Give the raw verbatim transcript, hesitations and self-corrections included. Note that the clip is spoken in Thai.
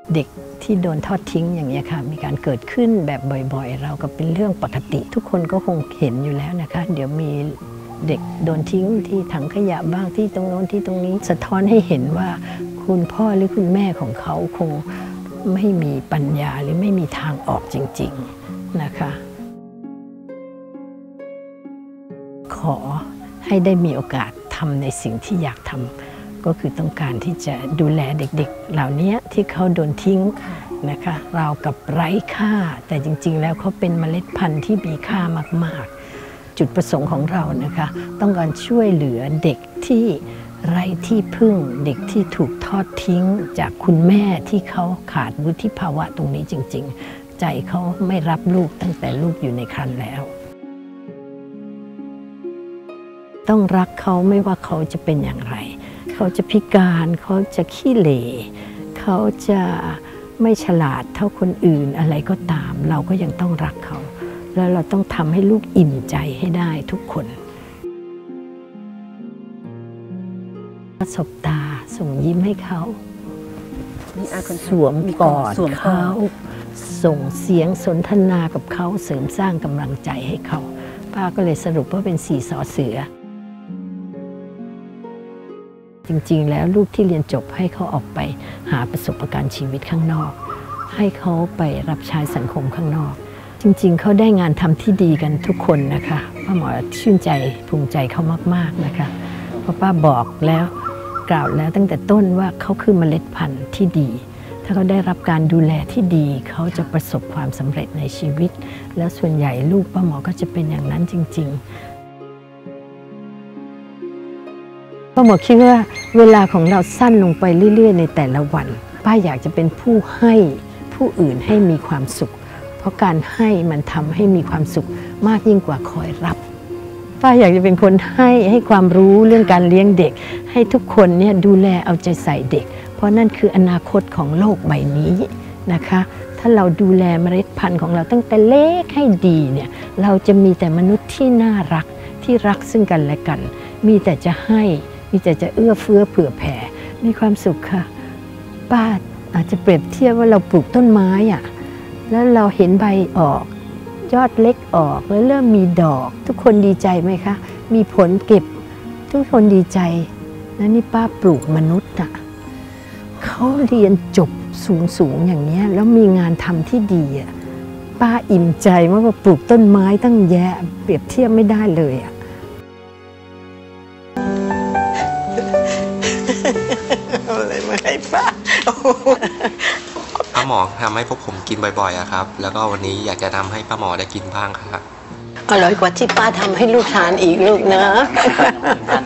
เด็กที่โดนทอดทิ้งอย่างนี้ค่ะมีการเกิดขึ้นแบบบ่อยๆเราก็เป็นเรื่องปกติทุกคนก็คงเห็นอยู่แล้วนะคะเดี๋ยวมีเด็กโดนทิ้งที่ถังขยะบ้างที่ตรงโน้นที่ตรงนี้สะท้อนให้เห็นว่าคุณพ่อหรือคุณแม่ของเขาคงไม่มีปัญญาหรือไม่มีทางออกจริงๆนะคะขอให้ได้มีโอกาสทำในสิ่งที่อยากทำก็คือต้องการที่จะดูแลเด็กๆเหล่านี้ที่เขาโดนทิ้งนะคะราวกับไร้ค่าแต่จริงๆแล้วเขาเป็นเมล็ดพันธุ์ที่มีค่ามากๆจุดประสงค์ของเรานะคะต้องการช่วยเหลือเด็กที่ไร้ที่พึ่งเด็กที่ถูกทอดทิ้งจากคุณแม่ที่เขาขาดวุฒิภาวะตรงนี้จริงๆใจเขาไม่รับลูกตั้งแต่ลูกอยู่ในครรภ์แล้วต้องรักเขาไม่ว่าเขาจะเป็นอย่างไรเขาจะพิการเขาจะขี้เหร่เขาจะไม่ฉลาดเท่าคนอื่นอะไรก็ตามเราก็ยังต้องรักเขาแล้วเราต้องทำให้ลูกอิ่มใจให้ได้ทุกคนสบตาส่งยิ้มให้เขาสวมกอดเขาส่งเสียงสนทนากับเขาเสริมสร้างกำลังใจให้เขาป้าก็เลยสรุปว่าเป็นสี่สอเสือจริงๆแล้วลูกที่เรียนจบให้เขาออกไปหาประสบการณ์ชีวิตข้างนอกให้เขาไปรับใช้สังคมข้างนอกจริงๆเขาได้งานทำที่ดีกันทุกคนนะคะป้าหมอชื่นใจภูมิใจเขามากๆนะคะเพราะป้าบอกแล้วกล่าวแล้วตั้งแต่ต้นว่าเขาคือเมล็ดพันธุ์ที่ดีถ้าเขาได้รับการดูแลที่ดีเขาจะประสบความสำเร็จในชีวิตแล้วส่วนใหญ่ลูกป้าหมอก็จะเป็นอย่างนั้นจริงๆป้าหมอคิดว่าเวลาของเราสั้นลงไปเรื่อยๆในแต่ละวันป้าอยากจะเป็นผู้ให้ผู้อื่นให้มีความสุขเพราะการให้มันทำให้มีความสุขมากยิ่งกว่าคอยรับป้าอยากจะเป็นคนให้ให้ความรู้เรื่องการเลี้ยงเด็กให้ทุกคนเนี่ยดูแลเอาใจใส่เด็กเพราะนั่นคืออนาคตของโลกใบนี้นะคะถ้าเราดูแลเมล็ดพันธุ์ของเราตั้งแต่เล็กให้ดีเนี่ยเราจะมีแต่มนุษย์ที่น่ารักที่รักซึ่งกันและกันมีแต่จะให้มีแต่จะเอื้อเฟื้อเผื่อแผ่มีความสุขค่ะป้าอาจจะเปรียบเทียบว่าเราปลูกต้นไม้อะแล้วเราเห็นใบออกยอดเล็กออกแล้วเริ่มมีดอกทุกคนดีใจไหมคะมีผลเก็บทุกคนดีใจแล้วนี่ป้าปลูกมนุษย์อะเขาเรียนจบสูงๆอย่างนี้แล้วมีงานทำที่ดีอะป้าอิ่มใจว่าปลูกต้นไม้ตั้งแยะเปรียบเทียบไม่ได้เลยอะอะไรมาให้ป้าป้าหมอทำให้พวกผมกินบ่อยๆอะครับแล้วก็วันนี้อยากจะทำให้ป้าหมอได้กินบ้างครับอร่อยกว่าที่ป้าทำให้ลูกทานอีกลูกนะ